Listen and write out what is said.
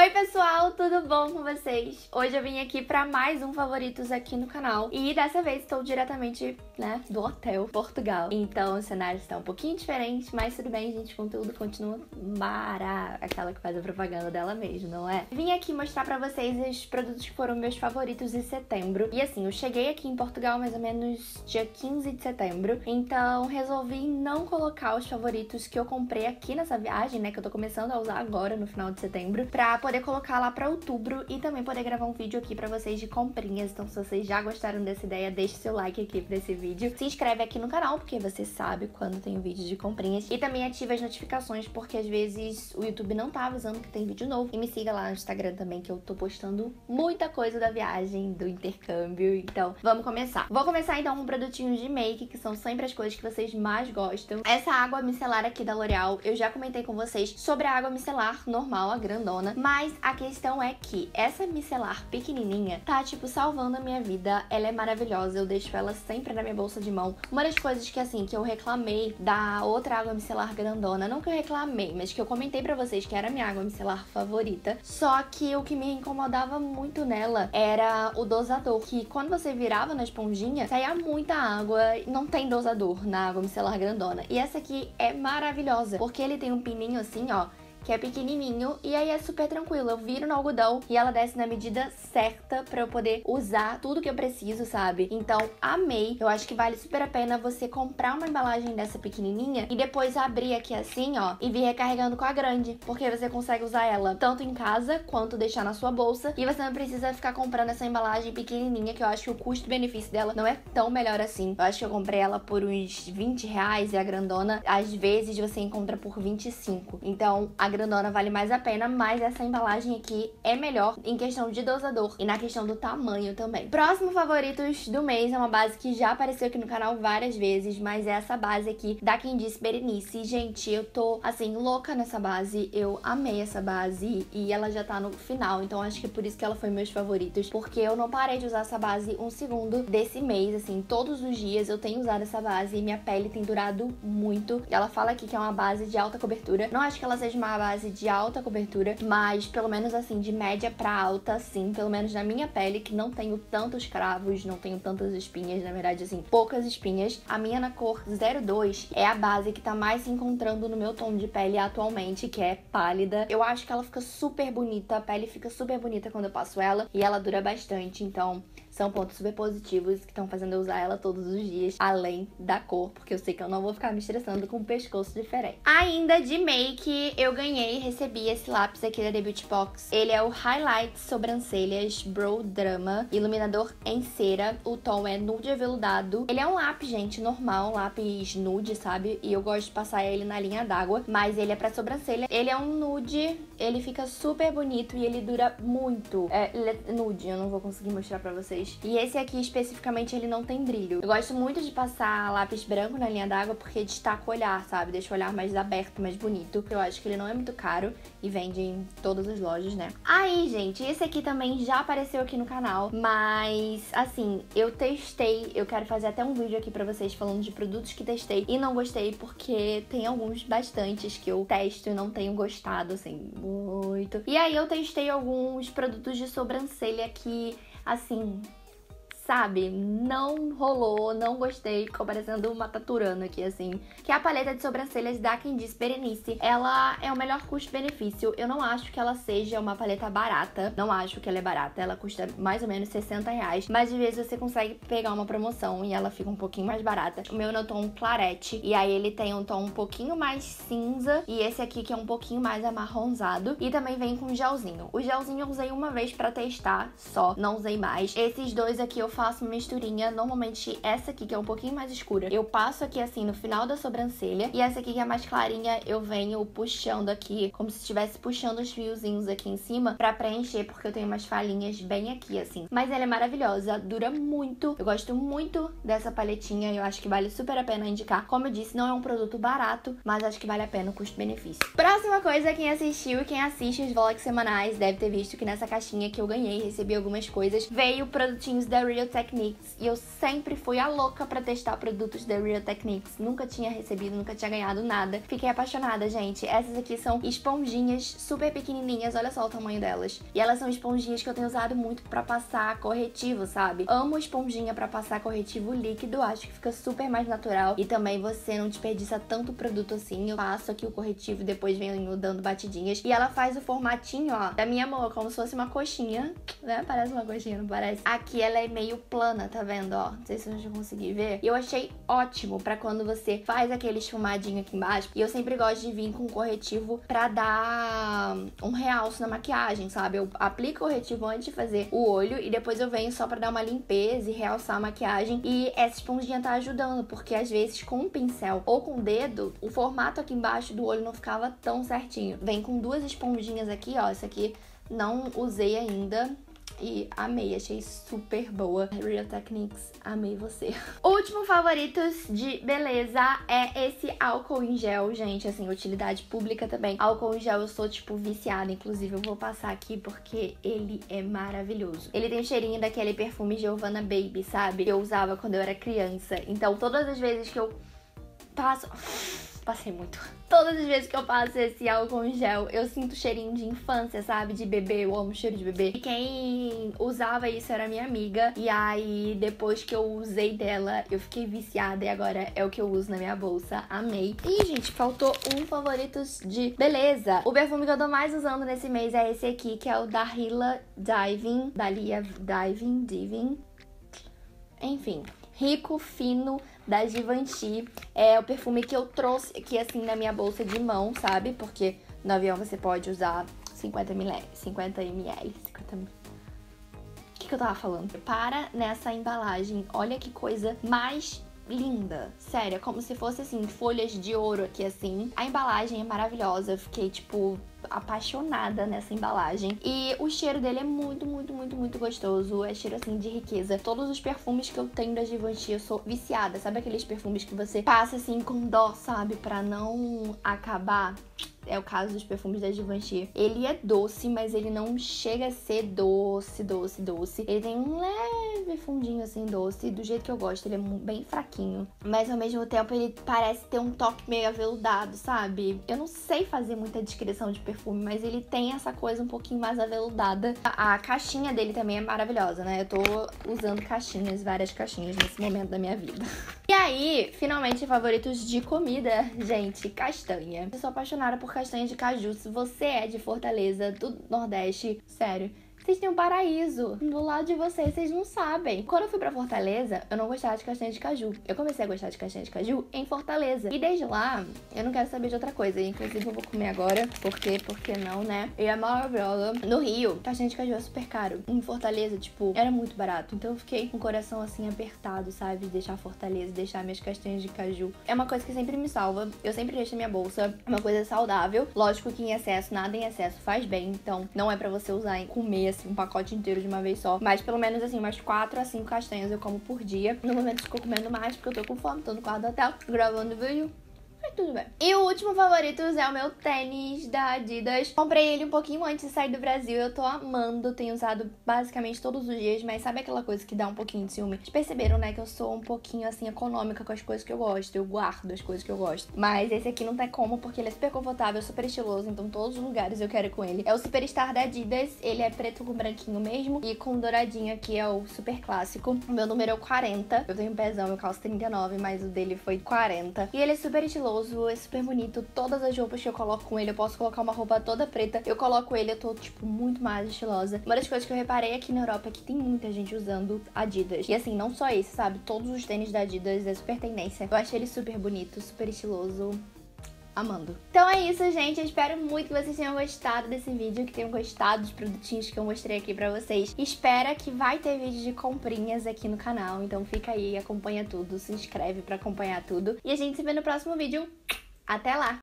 Oi pessoal, tudo bom com vocês? Hoje eu vim aqui pra mais um Favoritos aqui no canal e dessa vez estou diretamente, do hotel Portugal. Então o cenário está um pouquinho diferente, mas tudo bem, gente, o conteúdo continua aquela que faz a propaganda dela mesmo, não é? Vim aqui mostrar pra vocês os produtos que foram meus favoritos em setembro. E assim, eu cheguei aqui em Portugal mais ou menos dia 15 de setembro, então resolvi não colocar os favoritos que eu comprei aqui nessa viagem, né, que eu tô começando a usar agora no final de setembro, pra poder colocar lá pra outubro e também poder gravar um vídeo aqui pra vocês de comprinhas. Então se vocês já gostaram dessa ideia, deixe seu like aqui pra esse vídeo. Se inscreve aqui no canal, porque você sabe quando tem vídeo de comprinhas. E também ative as notificações, porque às vezes o YouTube não tá avisando que tem vídeo novo. E me siga lá no Instagram também, que eu tô postando muita coisa da viagem, do intercâmbio. Então vamos começar. Vou começar então com produtinhos de make, que são sempre as coisas que vocês mais gostam. Essa água micelar aqui da L'Oréal, eu já comentei com vocês sobre a água micelar normal, a grandona. Mas a questão é que essa micelar pequenininha tá, tipo, salvando a minha vida. Ela é maravilhosa, eu deixo ela sempre na minha bolsa de mão. Uma das coisas que, assim, que eu reclamei da outra água micelar grandona, não que eu reclamei, mas que eu comentei pra vocês que era a minha água micelar favorita, só que o que me incomodava muito nela era o dosador, que quando você virava na esponjinha, saía muita água, não tem dosador na água micelar grandona. E essa aqui é maravilhosa, porque ele tem um pininho assim, ó, que é pequenininho, e aí é super tranquilo. Eu viro no algodão e ela desce na medida certa pra eu poder usar tudo que eu preciso, sabe? Então, amei. Eu acho que vale super a pena você comprar uma embalagem dessa pequenininha e depois abrir aqui assim, ó, e vir recarregando com a grande, porque você consegue usar ela tanto em casa quanto deixar na sua bolsa, e você não precisa ficar comprando essa embalagem pequenininha, que eu acho que o custo-benefício dela não é tão melhor assim. Eu acho que eu comprei ela por uns R$20 e a grandona, às vezes, você encontra por 25. Então, a grandona vale mais a pena, mas essa embalagem aqui é melhor em questão de dosador e na questão do tamanho também. Próximo favoritos do mês é uma base que já apareceu aqui no canal várias vezes, mas é essa base aqui da Candice Berenice. Gente, eu tô, assim, louca nessa base. Eu amei essa base e ela já tá no final, então acho que é por isso que ela foi meus favoritos, porque eu não parei de usar essa base um segundo desse mês, assim, todos os dias eu tenho usado essa base e minha pele tem durado muito. Ela fala aqui que é uma base de alta cobertura. Não acho que ela seja uma base de alta cobertura, mas pelo menos assim, de média pra alta, sim, pelo menos na minha pele, que não tenho tantos cravos, não tenho tantas espinhas, na verdade, assim, poucas espinhas. A minha na cor 02 é a base que tá mais se encontrando no meu tom de pele atualmente, que é pálida. Eu acho que ela fica super bonita, a pele fica super bonita quando eu passo ela, e ela dura bastante, então são pontos super positivos que estão fazendo eu usar ela todos os dias, além da cor, porque eu sei que eu não vou ficar me estressando com um pescoço diferente. Ainda de make, eu recebi esse lápis aqui da The Beauty Box. Ele é o Highlight Sobrancelhas Brow Drama Iluminador em cera. O tom é nude aveludado. Ele é um lápis, gente, normal, um lápis nude, sabe? E eu gosto de passar ele na linha d'água, mas ele é pra sobrancelha. Ele é um nude, ele fica super bonito e ele dura muito. Ele é nude, eu não vou conseguir mostrar pra vocês. E esse aqui, especificamente, ele não tem brilho. Eu gosto muito de passar lápis branco na linha d'água porque destaca o olhar, sabe? Deixa o olhar mais aberto, mais bonito. Eu acho que ele não é muito caro e vende em todas as lojas, né? Aí, gente, esse aqui também já apareceu aqui no canal, mas, assim, eu testei. Eu quero fazer até um vídeo aqui pra vocês falando de produtos que testei e não gostei, porque tem alguns bastantes que eu testo e não tenho gostado, assim, muito. E aí eu testei alguns produtos de sobrancelha que, assim, sabe, não rolou, não gostei, ficou parecendo uma taturana aqui, assim. Que é a paleta de sobrancelhas da Candice Berenice. Ela é o melhor custo-benefício. Eu não acho que ela seja uma paleta barata, não acho que ela é barata. Ela custa mais ou menos R$60, mas às vezes você consegue pegar uma promoção e ela fica um pouquinho mais barata. O meu é no tom clarete, e aí ele tem um tom um pouquinho mais cinza, e esse aqui que é um pouquinho mais amarronzado, e também vem com gelzinho. O gelzinho eu usei uma vez pra testar só, não usei mais. Esses dois aqui eu faço uma misturinha. Normalmente essa aqui, que é um pouquinho mais escura, eu passo aqui assim no final da sobrancelha, e essa aqui que é mais clarinha, eu venho puxando aqui, como se estivesse puxando os fiozinhos aqui em cima pra preencher, porque eu tenho umas falhinhas bem aqui, assim. Mas ela é maravilhosa, dura muito. Eu gosto muito dessa paletinha, eu acho que vale super a pena indicar. Como eu disse, não é um produto barato, mas acho que vale a pena o custo-benefício. Próxima coisa, quem assistiu e quem assiste os vlogs semanais deve ter visto que nessa caixinha que eu ganhei, recebi algumas coisas, veio produtinhos da Real Real Techniques e eu sempre fui a louca pra testar produtos da Real Techniques. Nunca tinha recebido, nunca tinha ganhado nada. Fiquei apaixonada, gente. Essas aqui são esponjinhas super pequenininhas, olha só o tamanho delas. E elas são esponjinhas que eu tenho usado muito pra passar corretivo, sabe? Amo esponjinha pra passar corretivo líquido, acho que fica super mais natural. E também você não desperdiça tanto produto assim. Eu passo aqui o corretivo e depois venho dando batidinhas. E ela faz o formatinho, ó, da minha mão, como se fosse uma coxinha, né? Parece uma coxinha, não parece? Aqui ela é meio plana, tá vendo, ó? Não sei se vocês vão conseguir ver. E eu achei ótimo pra quando você faz aquele esfumadinho aqui embaixo. E eu sempre gosto de vir com corretivo pra dar um realce na maquiagem, sabe? Eu aplico corretivo antes de fazer o olho e depois eu venho só pra dar uma limpeza e realçar a maquiagem. E essa esponjinha tá ajudando, porque às vezes com um pincel ou com o dedo, o formato aqui embaixo do olho não ficava tão certinho. Vem com duas esponjinhas aqui, ó. Essa aqui não usei ainda. E amei, achei super boa. Real Techniques, amei você. Último favoritos de beleza é esse álcool em gel, gente. Assim, utilidade pública também. Álcool em gel eu sou, tipo, viciada. Inclusive, eu vou passar aqui porque ele é maravilhoso. Ele tem o cheirinho daquele perfume Giovanna Baby, sabe? Que eu usava quando eu era criança. Então, todas as vezes que eu passo... Passei muito. Todas as vezes que eu passo esse álcool em gel, eu sinto cheirinho de infância, sabe? De bebê, eu amo cheiro de bebê. E quem usava isso era minha amiga. E aí, depois que eu usei dela, eu fiquei viciada. E agora é o que eu uso na minha bolsa. Amei. E, gente, faltou um favoritos de beleza. O perfume que eu tô mais usando nesse mês é esse aqui, que é o Dahlia Diving. Diving. Enfim. Rico, fino, da Givenchy. É o perfume que eu trouxe aqui, assim, na minha bolsa de mão, sabe? Porque no avião você pode usar 50 ml. O que eu tava falando? Para nessa embalagem. Olha que coisa mais linda. Sério, é como se fosse, assim, folhas de ouro aqui, assim. A embalagem é maravilhosa. Eu fiquei, tipo, apaixonada nessa embalagem. E o cheiro dele é muito, muito, muito, muito gostoso. É cheiro, assim, de riqueza. Todos os perfumes que eu tenho da Givenchy, eu sou viciada. Sabe aqueles perfumes que você passa, assim, com dó, sabe? Pra não acabar? É o caso dos perfumes da Givenchy. Ele é doce, mas ele não chega a ser doce. Ele tem um leve fundinho, assim, doce. Do jeito que eu gosto, ele é bem fraquinho. Mas, ao mesmo tempo, ele parece ter um toque meio aveludado, sabe? Eu não sei fazer muita descrição de perfume, mas ele tem essa coisa um pouquinho mais aveludada. A caixinha dele também é maravilhosa, né? Eu tô usando caixinhas, várias caixinhas nesse momento da minha vida. E aí, finalmente, favoritos de comida, gente, castanha. Eu sou apaixonada por castanha de caju. Se você é de Fortaleza, do Nordeste, sério, vocês têm um paraíso do lado de vocês, vocês não sabem. Quando eu fui pra Fortaleza, eu não gostava de castanha de caju. Eu comecei a gostar de castanha de caju em Fortaleza. E desde lá, eu não quero saber de outra coisa. Inclusive, eu vou comer agora. Por quê? Porque não, né? E é maravilhosa. No Rio, castanha de caju é super caro. Em Fortaleza, tipo, era muito barato. Então eu fiquei com o coração, assim, apertado, sabe? De deixar Fortaleza, deixar minhas castanhas de caju. É uma coisa que sempre me salva. Eu sempre deixo na minha bolsa. É uma coisa saudável. Lógico que em excesso, nada em excesso faz bem. Então, não é pra você usar em comer, assim, um pacote inteiro de uma vez só. Mas pelo menos, assim, umas 4 a 5 castanhas eu como por dia. No momento estou comendo mais porque eu tô com fome, tô no quarto do hotel, gravando vídeo. Mas tudo bem. E o último favorito é o meu tênis da Adidas. Comprei ele um pouquinho antes de sair do Brasil. Eu tô amando, tenho usado basicamente todos os dias. Mas sabe aquela coisa que dá um pouquinho de ciúme? Vocês perceberam, né, que eu sou um pouquinho, assim, econômica com as coisas que eu gosto. Eu guardo as coisas que eu gosto. Mas esse aqui não tem como, porque ele é super confortável, super estiloso. Então todos os lugares eu quero ir com ele. É o Superstar da Adidas. Ele é preto com branquinho mesmo. E com douradinho aqui é o super clássico. O meu número é o 40. Eu tenho um pezão, eu calço 39, mas o dele foi 40. E ele é super estiloso. É super bonito. Todas as roupas que eu coloco com ele, eu posso colocar uma roupa toda preta. Eu coloco ele, eu tô, tipo, muito mais estilosa. Uma das coisas que eu reparei aqui na Europa é que tem muita gente usando Adidas. E assim, não só esse, sabe? Todos os tênis da Adidas é super tendência. Eu achei ele super bonito, super estiloso. Amando. Então é isso, gente. Eu espero muito que vocês tenham gostado desse vídeo, que tenham gostado dos produtinhos que eu mostrei aqui pra vocês. Espera que vai ter vídeo de comprinhas aqui no canal. Então fica aí, acompanha tudo, se inscreve pra acompanhar tudo. E a gente se vê no próximo vídeo. Até lá!